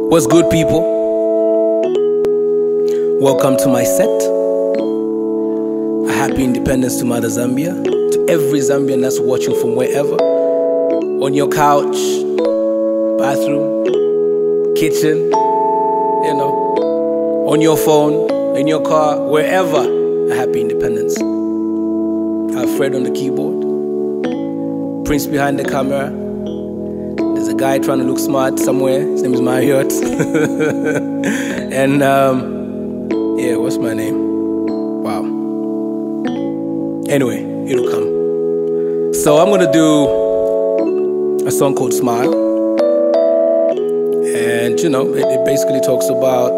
What's good, people? Welcome to my set. A happy independence to Mother Zambia, to every Zambian that's watching from wherever, on your couch, bathroom, kitchen, on your phone, in your car, wherever. A happy independence. I have Fred on the keyboard, Prince behind the camera. There's a guy trying to look smart somewhere. His name is Marriott. And yeah, what's my name? Wow. Anyway, it'll come. So I'm gonna do a song called Smile. And it basically talks about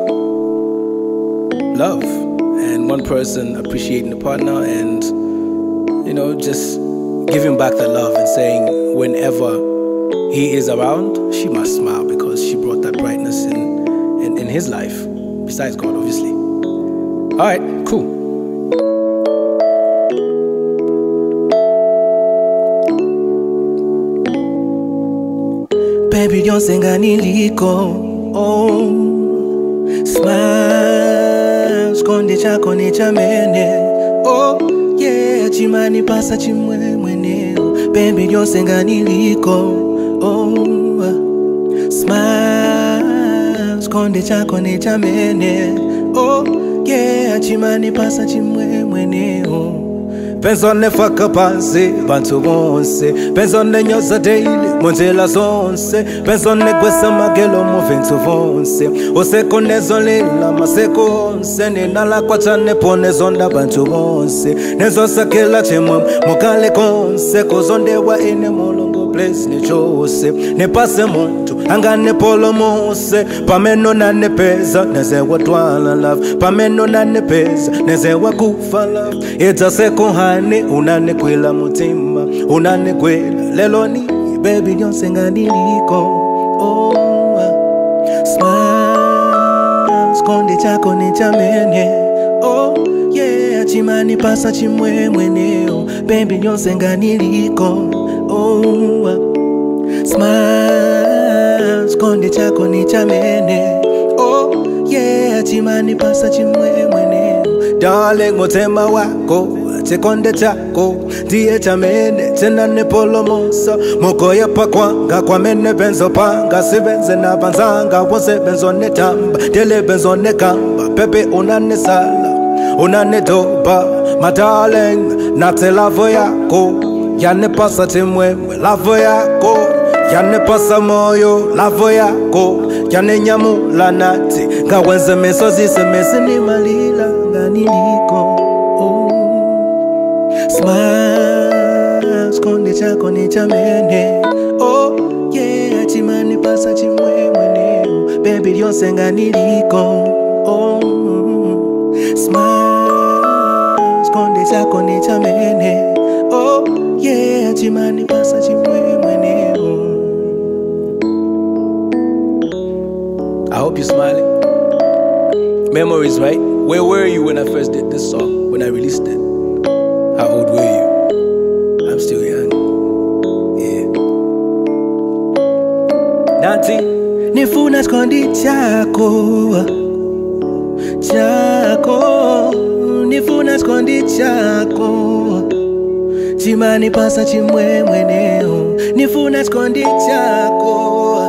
love and one person appreciating the partner and just giving back that love and saying whenever he is around, she must smile because she brought that brightness in his life, besides God, obviously. All right, cool. Baby, don't sing niliko. Oh, smile, skonde chako ni chamene. Oh, yeah, chimani pasa chimwe mwene. Baby, don't sing niliko. Oh, smile, skonde chako ni chamene. Oh, yeah, chimani pasa chimwe mwene. Penzone faka pansi, bantu bonse. Penzone nyoza daily, monjela zonse. Penzone gwesa magelo moventu vonse. Oseko nezolela, maseko onse. Ninala kwa chane pone zonda bantu bonse. Nezo sakela chemwe, mokale konse. Kozonde wa ene molongo place ni chose. Ne pase muntu, angane polo mose. Pameno na ne peza, neze wa twala love. Pameno na ne peza, neze wa kufa love. Ita seko hani, unane kwela mutima. Unane kwela leloni. Baby, don't sing niliko. Oh, smile, skonde chako ni chamene. Oh, yeah, chimani pasa chimwe mweneo. Baby, don't sing niliko. Oh, smile, skonde chako ni chamene. Oh, yeah, chimani pasa chimwe mweneo. Darling, motema wako chikonde chako ndiye chamene tena nepolo mosa mokoya pakwanga kwa mene benzo panga sibenze na banzanga wose benzo netamba tele benzo nekamba pepe unane sala unane doba my darling nate lavo yako yane pasa timwemwe lavo yako yane pasa moyo lavo yako yane nyamula nati ngawenze mesozi semesi ni malila Niliko. Smile, skonde chako ni chamene. Oh, yeah, chimani pasa chimwe mweneo. Baby, yonse niliko. Oh, smile, skonde chako ni chamene. Oh, yeah, chimani pasa chimwe mweneo. I hope you're smiling. Memories, right? Where were you when I first did this song? When I released it? How old were you? I'm still young. Yeah. Nanti. Nifuna skondi chako. Chako. Nifuna skondi chako. Chimani pasa chimwe mweneo. Nifuna skondi chako.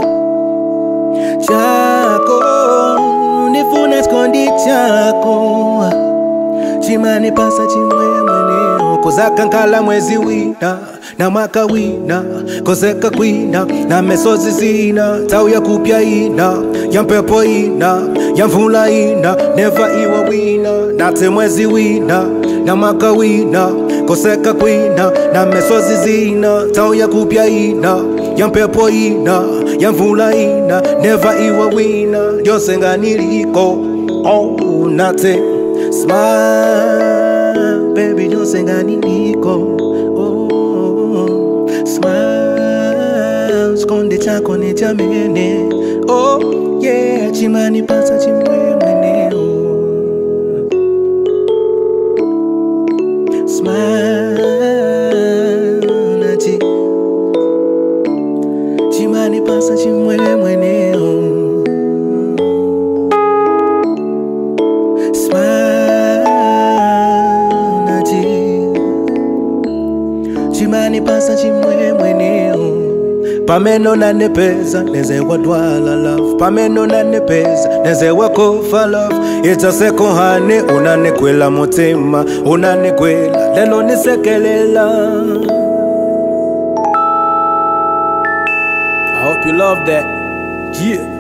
Chako. Nifuna skondi chako. Chimani pasa chimwe mweneo. Kozaka nkala mwezi wina na mwaka wina kozeka kwina na mesozi zina tau ya kupya ina ya mpepo ina ya mvula ina never iwa wina nate mwezi wina na mwaka wina kozeka kwina na mesozi zina tau ya kupya ina ya mpepo ina ya mvula ina never iwa wina yonse niliko. Oh, nate smile, baby, don't sing niliko. Oh, smile, skonde chako ni chamene. Oh, yeah, chimani pasa chimwe mweneo. Smile, nachi. Chimani pasa chimwe mweneo. pasa chimwemwe neo Pameno nanepeza neze wadwala love Pameno nanepeza neze wakofa love Itaseko hane unanekwela motema Unanekwela lelo nisekelela. I hope you love that. Yeah.